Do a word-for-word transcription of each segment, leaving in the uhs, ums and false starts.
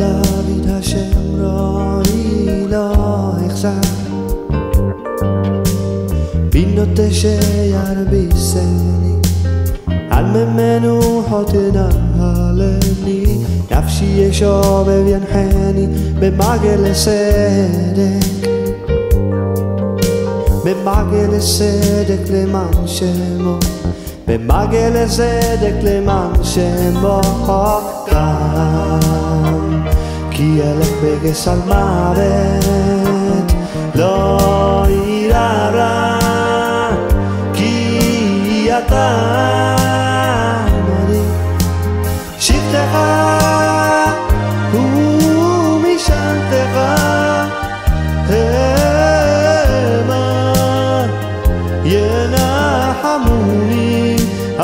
דוד השם רואי לא יחסר בינותי שירביסני על ממנו תנהלני נפשי ישובב ינחני במעגל צדק במעגל צדק למען שמו במעגל צדק למען שמו גם כי ילך בגסל מוות לא ירא רע כי אתה עמדי שבטך ומשענתך המה ינחמוני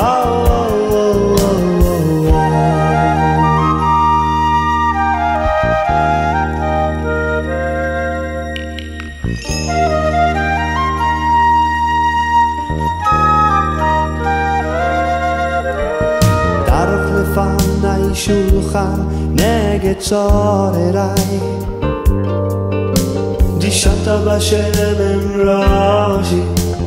דרך לפני שולחן נגד צורריי דישנת בשמן ראשי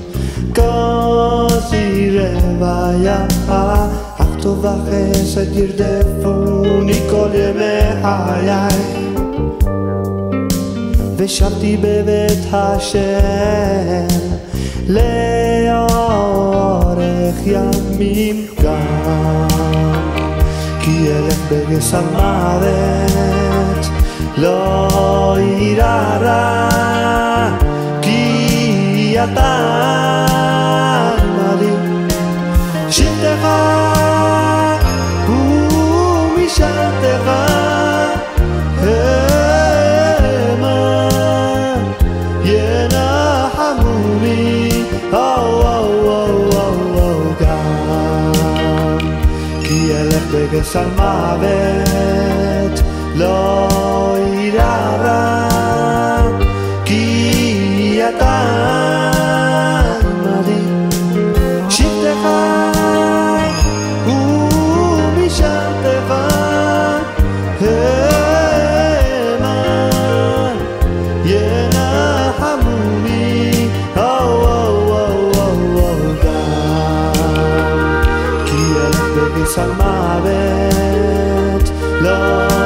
כוסי רוויה אך טוב וחסד ירדפוני כל ימי חיי ושבתי בבית השם לאורך ימים גם כי אלך בגסל מוות לא ירא רע כי אתה עמדי שבטך ומשענתך המה ינחמוני גם כי אלך בגסל מוות לא ירא רע כי אתה עמדי שבטך ומשענתך המה ינחמוני גם כי אלך בגסל מוות לא